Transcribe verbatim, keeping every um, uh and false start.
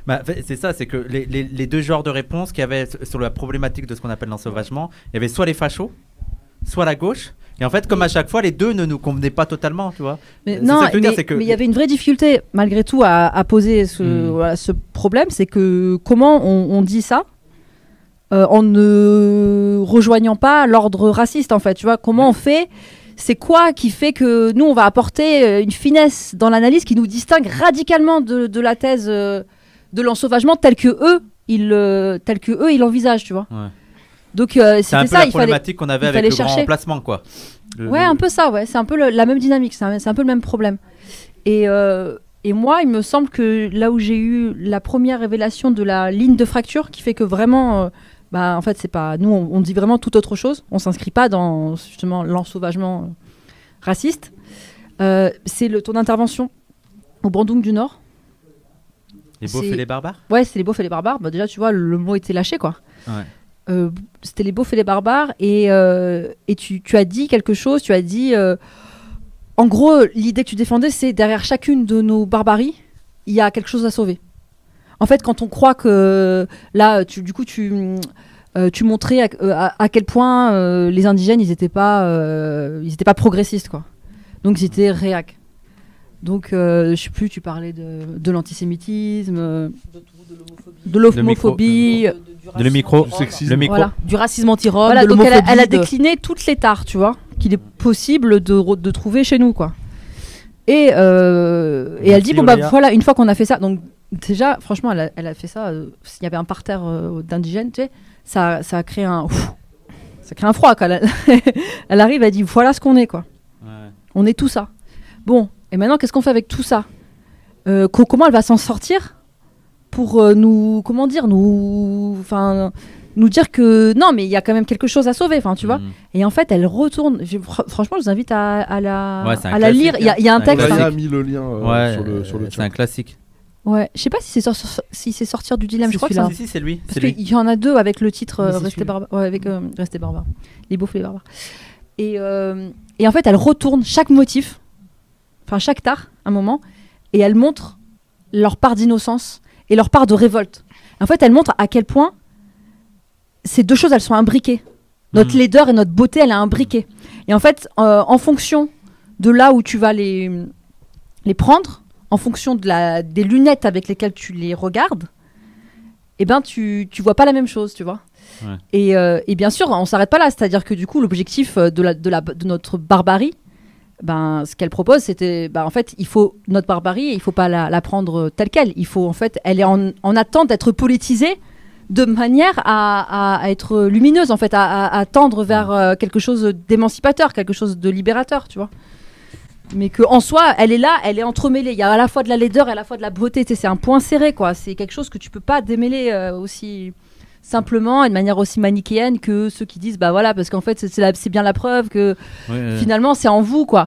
Bah, c'est ça, c'est que les, les, les deux genres de réponses qu'il y avait sur la problématique de ce qu'on appelle l'ensauvagement, il y avait soit les fachos, soit la gauche. Et en fait, comme à chaque fois, les deux ne nous convenaient pas totalement, tu vois. Mais non, mais il que... y avait une vraie difficulté, malgré tout, à, à poser ce, mmh. voilà, ce problème. C'est que comment on, on dit ça euh, en ne rejoignant pas l'ordre raciste, en fait. Tu vois, comment on fait? C'est quoi qui fait que nous, on va apporter une finesse dans l'analyse qui nous distingue radicalement de, de la thèse euh, de l'ensauvagement telle que eux, ils, euh, telle que eux, ils l'envisagent, tu vois. Ouais. Donc euh, c'était un peu ça, la il problématique fallait, qu'on avait avec le chercher. grand remplacement, quoi. Le, ouais, le... un peu ça, ouais. C'est un peu le, la même dynamique, c'est un, c'est un peu le même problème. Et, euh, et moi, il me semble que là où j'ai eu la première révélation de la ligne de fracture, qui fait que vraiment, euh, bah, en fait, c'est pas, nous, on, on dit vraiment tout autre chose. On s'inscrit pas dans justement l'ensauvagement euh, raciste. Euh, c'est le ton d'intervention au Bandung du Nord. Les beaufs et les barbares. Ouais, c'est les beaufs et les barbares. Bah, déjà, tu vois, le, le mot était lâché, quoi. Ouais. Euh, c'était les beaufs et les barbares et, euh, et tu, tu as dit quelque chose, tu as dit euh, en gros l'idée que tu défendais c'est derrière chacune de nos barbaries il y a quelque chose à sauver. En fait quand on croit que là tu, du coup tu, euh, tu montrais à, à, à quel point euh, les indigènes ils étaient pas, euh, ils étaient pas progressistes quoi, donc ils étaient réac. Donc euh, je sais plus, tu parlais de, de l'antisémitisme, de, de l'homophobie, de le micro, le micro. Voilà, du racisme anti-rome, voilà, de donc elle a, elle a décliné toutes les tares, tu vois, qu'il est possible de, de trouver chez nous, quoi. Et, euh, et elle dit, bon bah voilà, une fois qu'on a fait ça, donc déjà, franchement, elle a, elle a fait ça, euh, s'il y avait un parterre euh, d'indigènes, tu sais, ça, ça a créé un... Ouf, ça crée un froid, quoi. Elle, elle arrive, elle dit, voilà ce qu'on est, quoi. Ouais. On est tout ça. Bon, et maintenant, qu'est-ce qu'on fait avec tout ça? euh, Comment elle va s'en sortir pour euh, nous, comment dire, nous, enfin, nous dire que non, mais il y a quand même quelque chose à sauver, enfin, tu mmh. vois. Et en fait, elle retourne. Je, fr franchement, je vous invite à, à la, ouais, à la lire. Il y a, y a un texte. Il a mis le lien euh, ouais, sur le sur le. C'est un classique. Ouais, je sais pas si c'est sor si c'est sortir du dilemme. Je crois que c'est si, si, lui. Parce qu'il y en a deux avec le titre euh, Restez barbares. Ouais, avec euh, Restez barbares. Les beaufs et les barbares. Et euh, et en fait, elle retourne chaque motif, enfin chaque tare, un moment, et elle montre leur part d'innocence et leur part de révolte. En fait, elle montre à quel point ces deux choses, elles sont imbriquées. Notre mmh. laideur et notre beauté, elle est imbriquée. Et en fait, euh, en fonction de là où tu vas les, les prendre, en fonction de la, des lunettes avec lesquelles tu les regardes, eh ben, tu ne vois pas la même chose, tu vois. Ouais. Et, euh, et bien sûr, on ne s'arrête pas là. C'est-à-dire que du coup, l'objectif de, la, de, la, de notre barbarie, ben, ce qu'elle propose, c'était, ben, en fait, il faut notre barbarie, il faut pas la, la prendre telle quelle. Il faut, en fait, elle est en, en attente d'être politisée de manière à, à, à être lumineuse, en fait, à, à, à tendre vers euh, quelque chose d'émancipateur, quelque chose de libérateur, tu vois. Mais que en soi, elle est là, elle est entremêlée. Il y a à la fois de la laideur et à la fois de la beauté. Tu sais, c'est un point serré, quoi. C'est quelque chose que tu peux pas démêler euh, aussi simplement et de manière aussi manichéenne que ceux qui disent bah voilà parce qu'en fait c'est c'est bien la preuve que oui, finalement euh... c'est en vous quoi.